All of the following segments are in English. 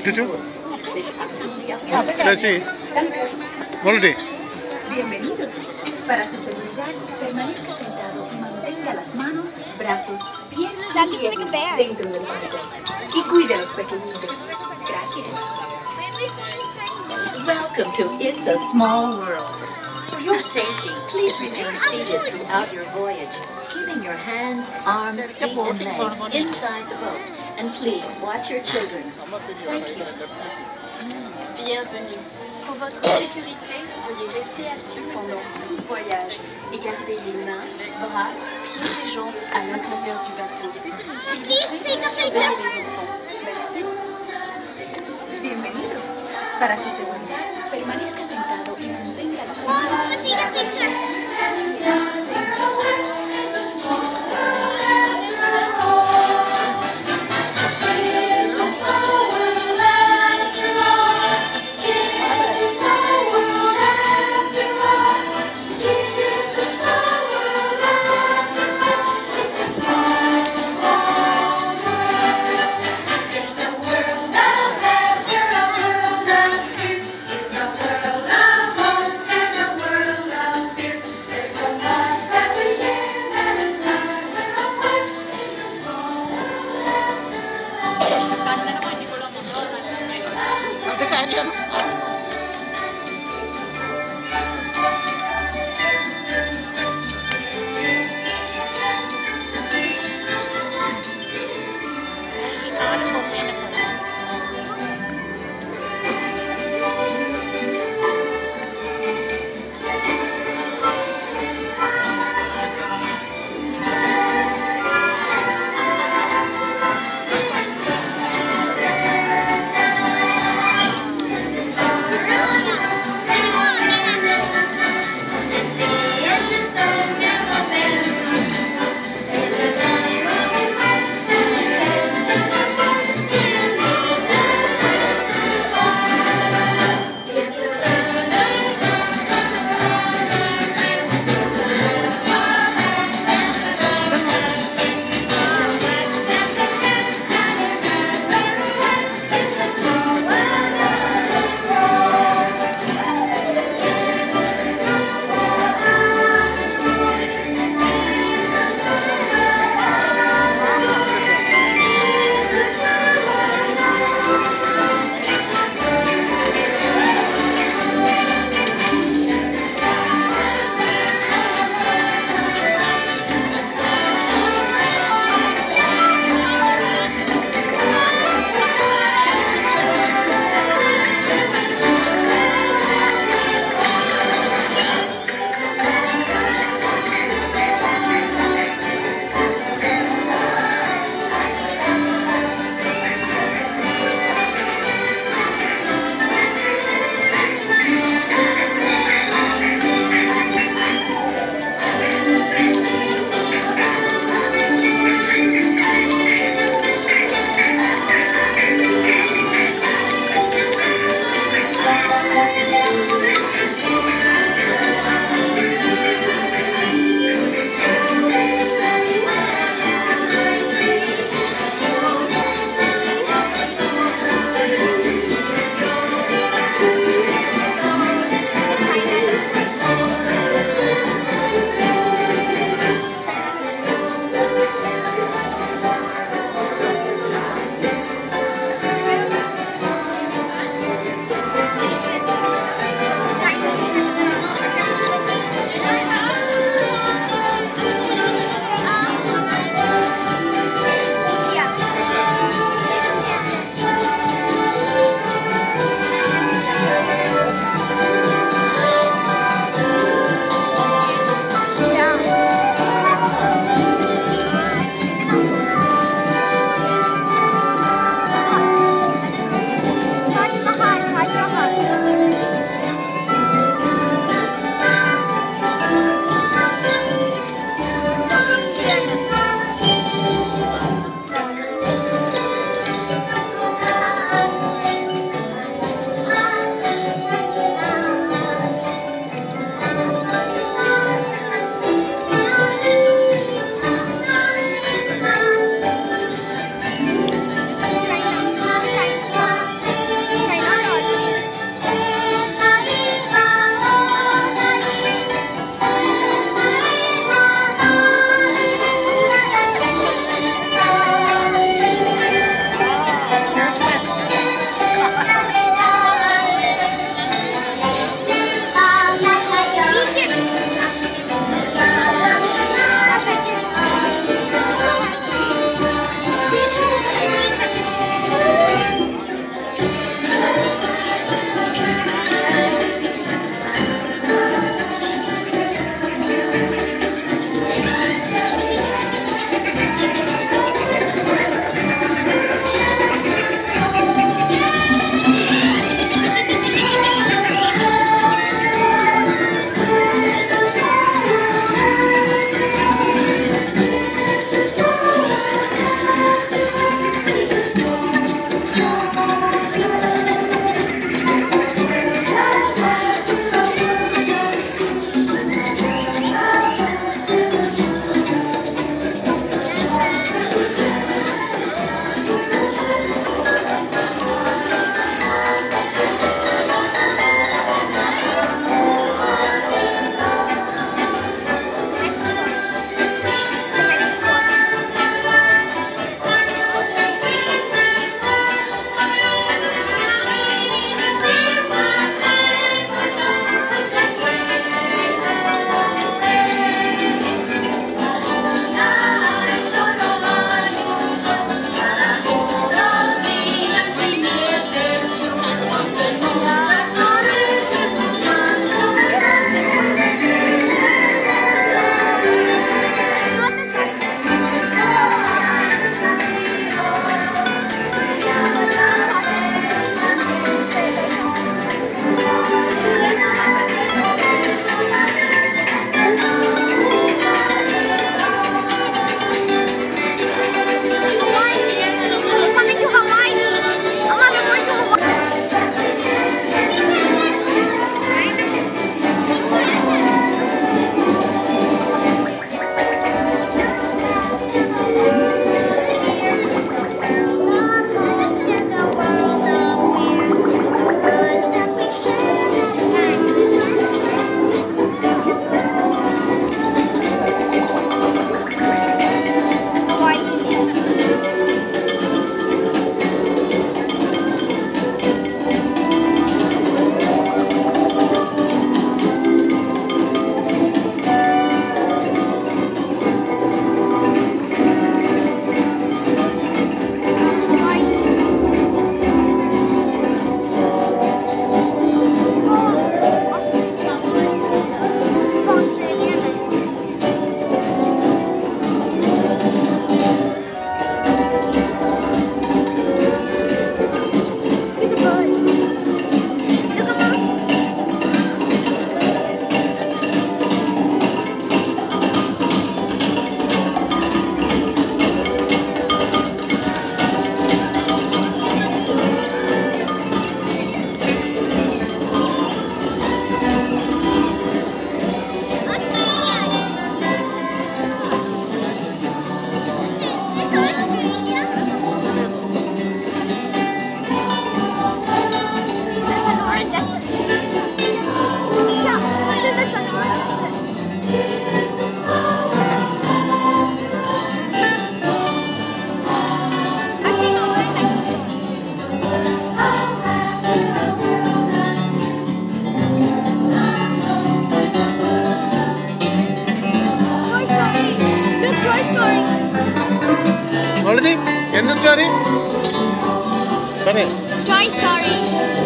¿Dicho? Sí, sí. Volví. Bienvenidos. Para su seguridad, permanezca sentado y mantenga las manos, brazos, pies y piernas dentro del paquete. Y cuide a los pequeñitos. Gracias. Welcome to It's a Small World. For your safety, please remain seated throughout your voyage, keeping your hands, arms, feet, and legs inside the boat. And please watch your children. Thank you. Bienvenue. Pour votre sécurité, veuillez rester assis pendant tout le voyage et garder les mains, bras, pieds et jambes à l'intérieur du bateau. S'il vous plaît, surveillez les enfants. Merci. Bienvenidos. Para su seguridad, permanezca sentado y mantenga las manos. It's a world Story? Sorry. Toy Story.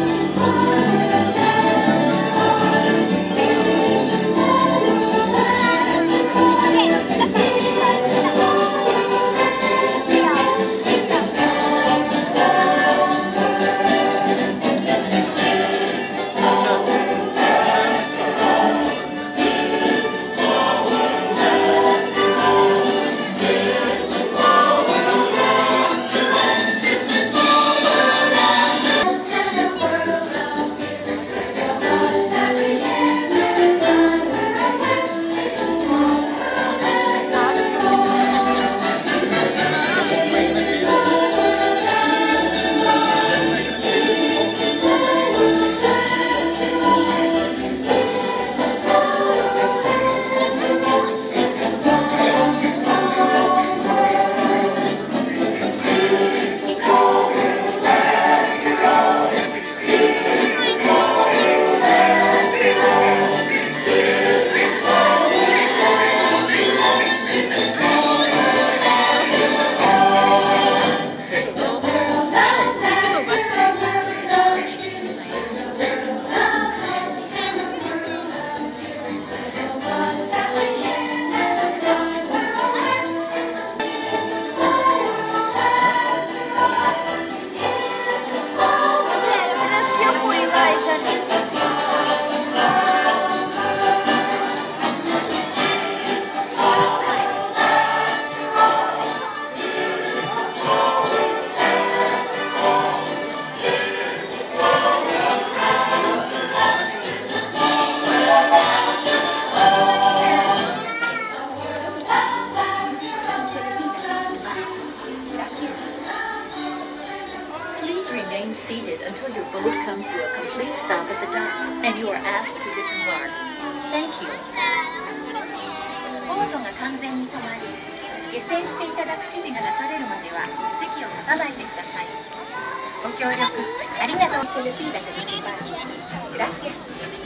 Please remain seated until your boat comes to a complete stop at the dock and you are asked to disembark. Thank you. ボートが完全に止まり、下船していただく指示がなされるまでは席を立たないでください。ご協力ありがとう。Gracias.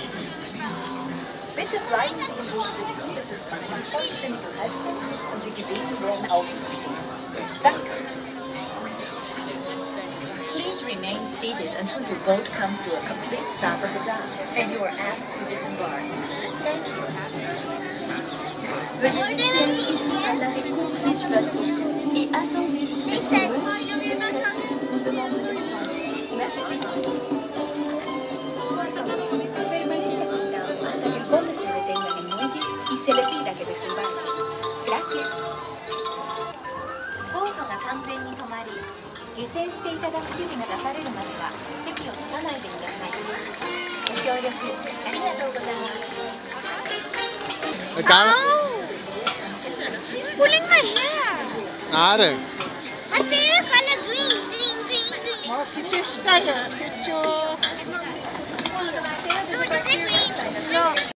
Bitte bleiben Sie im Bus sitzen, bis es zu einem vollständigen Haltepunkt ist und Sie gebeten werden aufzustehen. Danke. Please remain seated until your boat comes to a complete stop at the dock and you are asked to disembark. Thank you. Veuillez bien suivre la récolte du bateau et attendez jusqu'à ce que nous demandons de descendre. Merci. Permanezca sentado hasta que el bote se detenga en el muelle y se le pida que desembarque. Gracias. ボートが完全に止まり、下船していただく指示が出されるまでは席を立たないでください。ご協力ありがとうございます。 Pulling my hair. Are. My favorite color green. Oh, put your sky here. Put your... No, this is green. No.